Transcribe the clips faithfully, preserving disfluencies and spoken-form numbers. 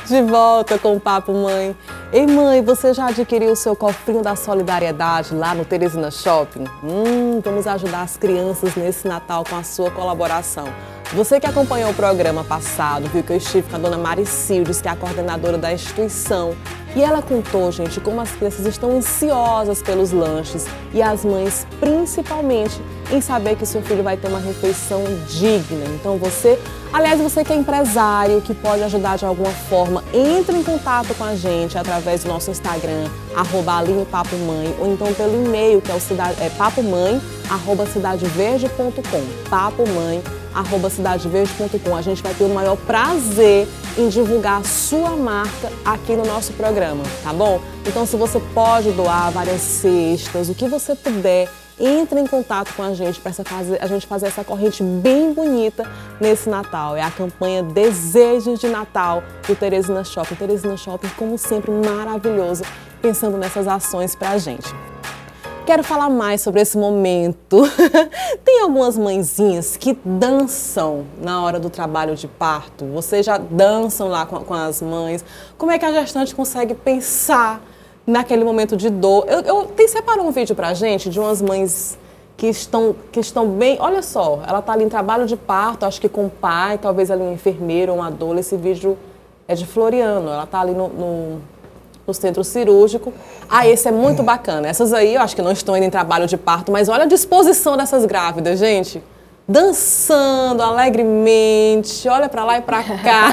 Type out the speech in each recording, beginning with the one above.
De volta com o Papo Mãe. Ei mãe, você já adquiriu o seu cofrinho da solidariedade lá no Teresina Shopping? Hum, vamos ajudar as crianças nesse Natal com a sua colaboração. Você que acompanhou o programa passado, viu que eu estive com a dona Maricildes, que é a coordenadora da instituição. E ela contou, gente, como as crianças estão ansiosas pelos lanches e as mães, principalmente, em saber que seu filho vai ter uma refeição digna. Então você, aliás, você que é empresário, que pode ajudar de alguma forma, entre em contato com a gente através do nosso Instagram, arroba Aline Papo Mãe, ou então pelo e-mail, que é o cidade, é papomãe, arroba cidadeverde ponto com, papomãe, arroba cidadeverde ponto com. A gente vai ter o maior prazer em divulgar a sua marca aqui no nosso programa, tá bom? Então, se você pode doar várias cestas, o que você puder, entre em contato com a gente para a gente fazer essa corrente bem bonita nesse Natal. É a campanha Desejos de Natal do Teresina Shopping. Teresina Shopping, como sempre, maravilhoso, pensando nessas ações para a gente. Quero falar mais sobre esse momento. Tem algumas mãezinhas que dançam na hora do trabalho de parto. Vocês já dançam lá com, com as mães. Como é que a gestante consegue pensar naquele momento de dor? Eu, eu tem separou um vídeo pra gente de umas mães que estão, que estão bem... Olha só, ela tá ali em trabalho de parto, acho que com o pai, talvez ali um enfermeiro, uma doula. Esse vídeo é de Floriano, ela tá ali no... no no centro cirúrgico. Ah, esse é muito bacana. Essas aí eu acho que não estão indo em trabalho de parto, mas olha a disposição dessas grávidas, gente. Dançando alegremente, olha pra lá e pra cá.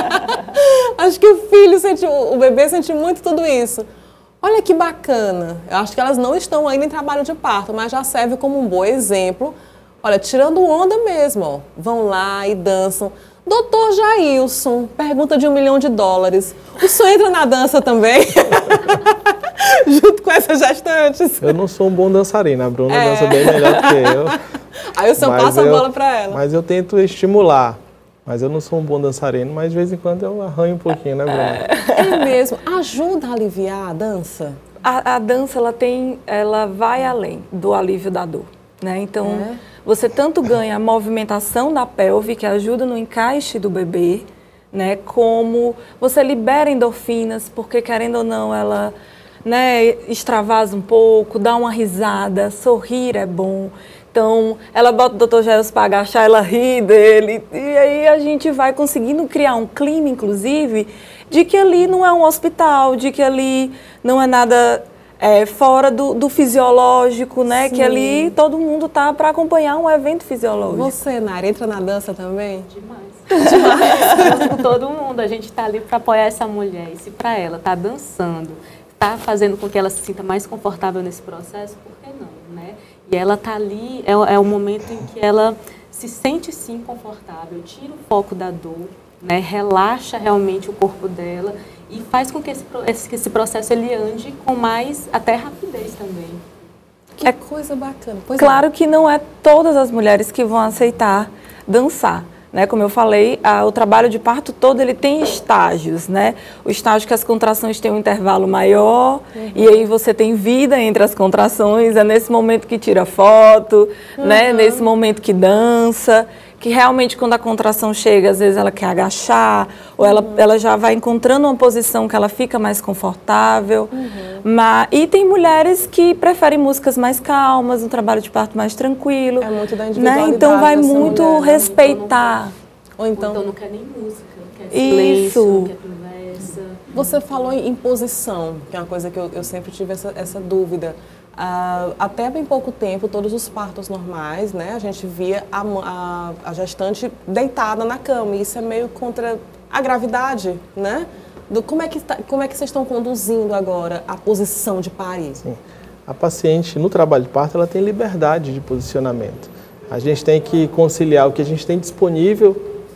Acho que o filho sente, o bebê sente muito tudo isso. Olha que bacana. Eu acho que elas não estão ainda em trabalho de parto, mas já serve como um bom exemplo. Olha, tirando onda mesmo, ó. Vão lá e dançam. Doutor Jailson, pergunta de um milhão de dólares. O senhor entra na dança também? Junto com essas gestantes? Eu não sou um bom dançarino, a Bruna é. dança bem melhor que eu. Aí o senhor passa eu, a bola para ela. Mas eu tento estimular. Mas eu não sou um bom dançarino, mas de vez em quando eu arranho um pouquinho, né, Bruna? É mesmo. Ajuda a aliviar a dança? A, a dança, ela tem, ela vai além do alívio da dor, né? Então... É. Você tanto ganha a movimentação da pelve, que ajuda no encaixe do bebê, né, como você libera endorfinas, porque querendo ou não, ela, né, extravasa um pouco, dá uma risada, sorrir é bom. Então, ela bota o doutor Jailson para agachar, ela ri dele, e aí a gente vai conseguindo criar um clima, inclusive, de que ali não é um hospital, de que ali não é nada... É, fora do, do fisiológico, né? Sim. Que ali todo mundo tá para acompanhar um evento fisiológico. Você, Nara, entra na dança também? Demais. Demais. Com todo mundo, a gente tá ali para apoiar essa mulher. E se para ela tá dançando, tá fazendo com que ela se sinta mais confortável nesse processo, por que não, né? E ela tá ali, é, é o momento em que ela se sente sim confortável, tira o foco da dor, né? Relaxa realmente o corpo dela e faz com que esse, esse, esse processo ele ande com mais até rapidez também. Que é coisa bacana. Pois claro é. que não é todas as mulheres que vão aceitar dançar, né? Como eu falei, a, o trabalho de parto todo ele tem estágios, né? O estágio que as contrações têm um intervalo maior, uhum. E aí você tem vida entre as contrações, é nesse momento que tira foto, uhum. Né? Nesse momento que dança, que realmente quando a contração chega, às vezes ela quer agachar, ou ela, uhum. ela já vai encontrando uma posição que ela fica mais confortável. Uhum. Mas, e tem mulheres que preferem músicas mais calmas, um trabalho de parto mais tranquilo. É muito da individualidade, né? Então vai muito mulher, né? respeitar. Ou então, ou então não quer nem música, quer silêncio, Isso. não quer conversa. Você falou em posição, que é uma coisa que eu, eu sempre tive essa, essa dúvida. Uh, até bem pouco tempo, todos os partos normais, né, a gente via a, a, a gestante deitada na cama, e isso é meio contra a gravidade, né? Do, como, é que tá, como é que vocês estão conduzindo agora a posição de parir? Sim. A paciente, no trabalho de parto, ela tem liberdade de posicionamento. A gente tem que conciliar o que a gente tem disponível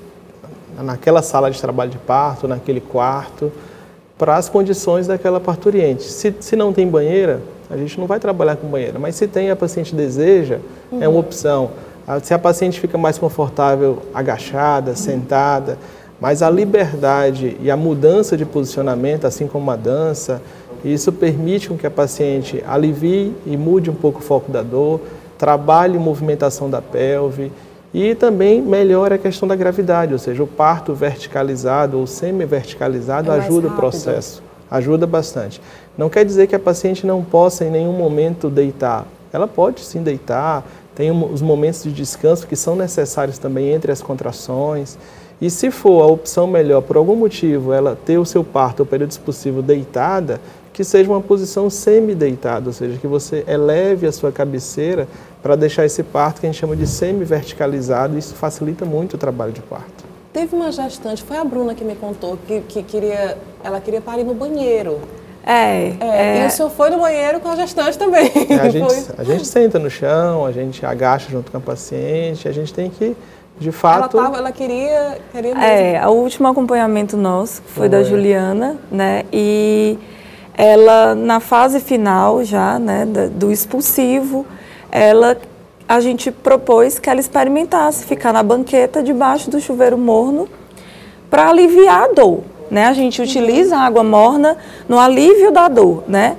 naquela sala de trabalho de parto, naquele quarto, para as condições daquela parturiente. Se, se não tem banheira, a gente não vai trabalhar com banheira, mas se tem, a paciente deseja, uhum. É uma opção. Se a paciente fica mais confortável agachada, uhum. sentada, mas a liberdade e a mudança de posicionamento, assim como a dança, isso permite com que a paciente alivie e mude um pouco o foco da dor, trabalhe movimentação da pelve E também melhora a questão da gravidade, ou seja, o parto verticalizado ou semi-verticalizado é ajuda o processo, ajuda bastante. Não quer dizer que a paciente não possa em nenhum momento deitar. Ela pode sim deitar, tem os momentos de descanso que são necessários também entre as contrações. E se for a opção melhor, por algum motivo, ela ter o seu parto, o período expulsivo deitada, que seja uma posição semi-deitada, ou seja, que você eleve a sua cabeceira para deixar esse parto que a gente chama de semi-verticalizado, e isso facilita muito o trabalho de parto. Teve uma gestante, foi a Bruna que me contou, que, que queria, ela queria parir no banheiro. É, é, é. E o senhor foi no banheiro com a gestante também. É, a, gente, a gente senta no chão, a gente agacha junto com a paciente, a gente tem que, de fato... Ela, tava, ela queria, queria mesmo. É, o último acompanhamento nosso foi, foi da Juliana, né, e ela, na fase final já, né, do expulsivo, ela, a gente propôs que ela experimentasse ficar na banqueta debaixo do chuveiro morno para aliviar a dor. Né? A gente utiliza a água morna no alívio da dor, né?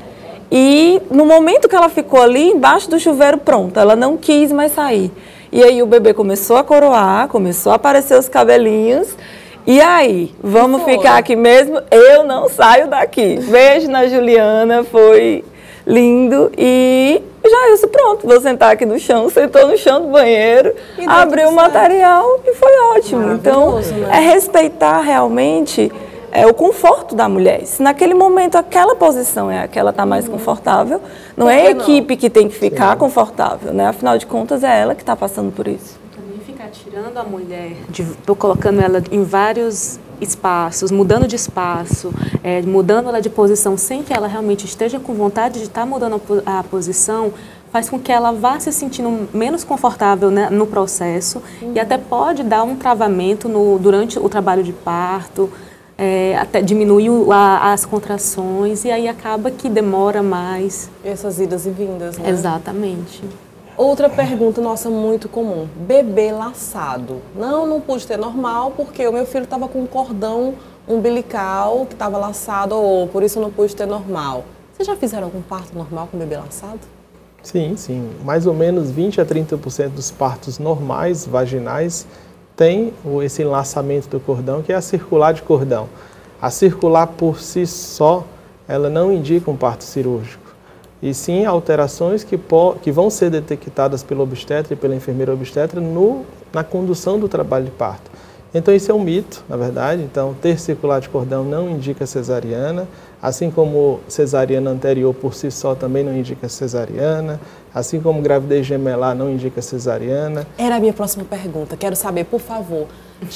E no momento que ela ficou ali, embaixo do chuveiro, pronto, ela não quis mais sair. E aí o bebê começou a coroar, começou a aparecer os cabelinhos. E aí, vamos ficar aqui mesmo? Eu não saio daqui. Beijo na Juliana, foi lindo. E já isso, pronto, vou sentar aqui no chão. Sentou no chão do banheiro, abriu o material e foi ótimo. Então, né? É respeitar realmente... É o conforto da mulher. Se naquele momento aquela posição é a que ela está mais confortável, não é a equipe que tem que ficar Sim. confortável, né? Afinal de contas, é ela que está passando por isso. Também ficar tirando a mulher, de, colocando ela em vários espaços, mudando de espaço, é, mudando ela de posição sem que ela realmente esteja com vontade de estar tá mudando a, a posição, faz com que ela vá se sentindo menos confortável, né, no processo uhum. e até pode dar um travamento no, durante o trabalho de parto. É, até diminuir a, as contrações e aí acaba que demora mais. Essas idas e vindas, né? Exatamente. Outra pergunta nossa muito comum, bebê laçado. Não, não pude ter normal porque o meu filho estava com um cordão umbilical que estava laçado, ou por isso eu não pude ter normal. Vocês já fizeram algum parto normal com bebê laçado? Sim, sim. Mais ou menos vinte a trinta por cento dos partos normais, vaginais, tem esse enlaçamento do cordão, que é a circular de cordão. A circular por si só, ela não indica um parto cirúrgico, e sim alterações que, que vão ser detectadas pelo obstetra e pela enfermeira obstetra no, na condução do trabalho de parto. Então isso é um mito, na verdade. Então ter circular de cordão não indica cesariana, assim como cesariana anterior por si só também não indica cesariana, assim como gravidez gemelar não indica cesariana. Era a minha próxima pergunta. Quero saber, por favor,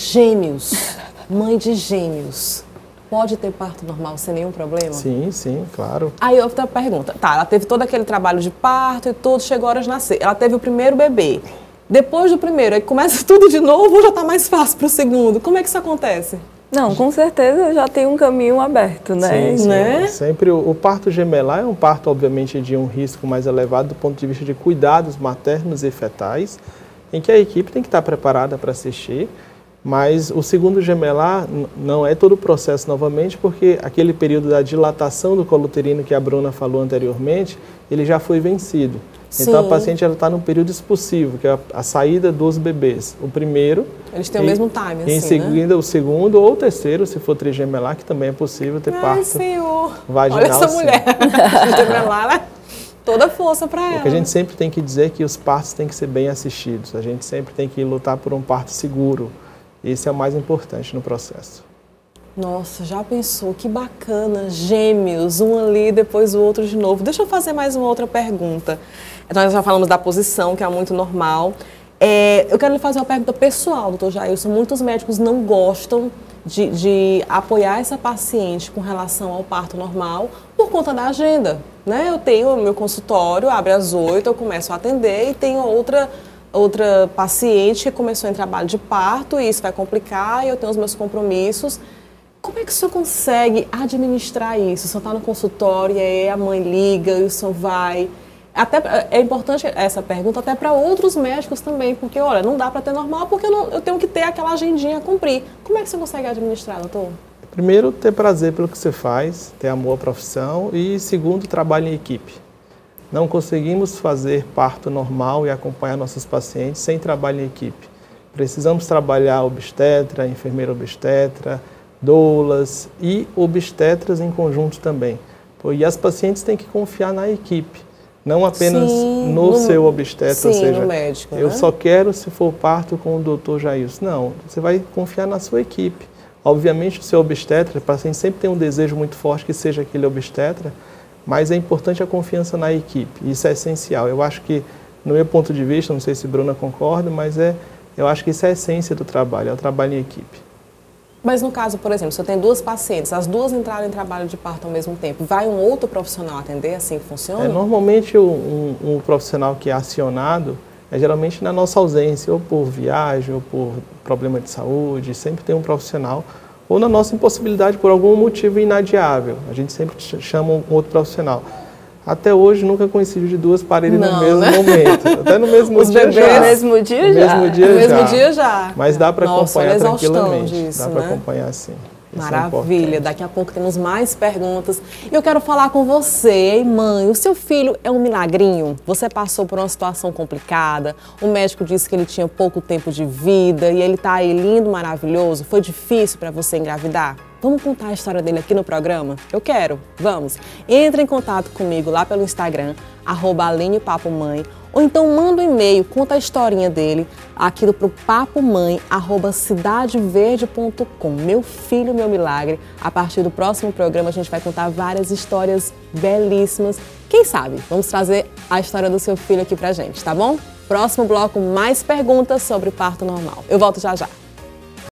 gêmeos, mãe de gêmeos, pode ter parto normal sem nenhum problema? Sim, sim, claro. Aí outra pergunta. Tá, ela teve todo aquele trabalho de parto e tudo, chegou a hora de nascer. Ela teve o primeiro bebê. Depois do primeiro, aí começa tudo de novo ou já está mais fácil para o segundo? Como é que isso acontece? Não, com certeza já tem um caminho aberto, né? Sim, sim. né? Sempre o, o parto gemelar é um parto, obviamente, de um risco mais elevado do ponto de vista de cuidados maternos e fetais, em que a equipe tem que estar preparada para assistir, mas o segundo gemelar não é todo o processo novamente, porque aquele período da dilatação do colo uterino que a Bruna falou anteriormente, ele já foi vencido. Sim. Então a paciente está no período expulsivo, que é a, a saída dos bebês. O primeiro... Eles têm e, o mesmo time, assim, em seguida, né? O segundo ou o terceiro, se for trigemelar, que também é possível ter Ai, parto senhor. vaginal. Olha essa sim. mulher, trigemelar, toda força para ela. O que a gente sempre tem que dizer é que os partos têm que ser bem assistidos. A gente sempre tem que lutar por um parto seguro. Esse é o mais importante no processo. Nossa, já pensou? Que bacana, gêmeos, um ali, depois o outro de novo. Deixa eu fazer mais uma outra pergunta. Nós já falamos da posição, que é muito normal. É, eu quero lhe fazer uma pergunta pessoal, doutor Jailson. Muitos médicos não gostam de, de apoiar essa paciente com relação ao parto normal por conta da agenda, né? Eu tenho o meu consultório, abre às oito, eu começo a atender e tenho outra... outra paciente que começou em trabalho de parto e isso vai complicar e eu tenho os meus compromissos. Como é que o senhor consegue administrar isso? O senhor está no consultório e aí a mãe liga e o senhor vai... Até, é importante essa pergunta até para outros médicos também, porque, olha, não dá para ter normal porque eu, não, eu tenho que ter aquela agendinha a cumprir. Como é que o senhor consegue administrar, doutor? Primeiro, ter prazer pelo que você faz, ter amor à profissão e, segundo, trabalho em equipe. Não conseguimos fazer parto normal e acompanhar nossos pacientes sem trabalho em equipe. Precisamos trabalhar obstetra, enfermeira obstetra, doulas e obstetras em conjunto também. E as pacientes têm que confiar na equipe, não apenas sim, no, no seu obstetra, sim, ou seja, no médico, eu né? só quero se for parto com o doutor Jailson. Não, você vai confiar na sua equipe. Obviamente o seu obstetra, o paciente sempre tem um desejo muito forte que seja aquele obstetra, mas é importante a confiança na equipe, isso é essencial. Eu acho que, no meu ponto de vista, não sei se a Bruna concorda, mas é, eu acho que isso é a essência do trabalho, é o trabalho em equipe. Mas no caso, por exemplo, se eu tenho duas pacientes, as duas entraram em trabalho de parto ao mesmo tempo, vai um outro profissional atender? Assim que funciona? É, normalmente um, um profissional que é acionado é geralmente na nossa ausência, ou por viagem, ou por problema de saúde, sempre tem um profissional, ou na nossa impossibilidade por algum motivo inadiável, a gente sempre chama um outro profissional. Até hoje nunca coincidiu de duas parirem no mesmo né? momento, até no mesmo Os dia já. No mesmo dia no já. mesmo dia no já. mesmo dia já. Mas dá para acompanhar tranquilamente, disso, dá para né? acompanhar sim. Isso Maravilha, é daqui a pouco temos mais perguntas. E eu quero falar com você, hein, mãe? O seu filho é um milagrinho? Você passou por uma situação complicada, o médico disse que ele tinha pouco tempo de vida e ele tá aí lindo, maravilhoso. Foi difícil para você engravidar? Vamos contar a história dele aqui no programa? Eu quero, vamos. Entre em contato comigo lá pelo Instagram, arroba Aline Papo Mãe, ou então manda um e-mail, conta a historinha dele, aqui pro papomãe, arroba cidadeverde ponto com. Meu filho, meu milagre. A partir do próximo programa a gente vai contar várias histórias belíssimas. Quem sabe, vamos trazer a história do seu filho aqui pra gente, tá bom? Próximo bloco, mais perguntas sobre parto normal. Eu volto já já.